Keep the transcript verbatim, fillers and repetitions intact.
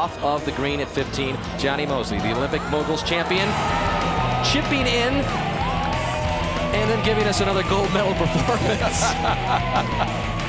off of the green at fifteen. Johnny Mosely, the Olympic moguls champion, chipping in and then giving us another gold medal performance.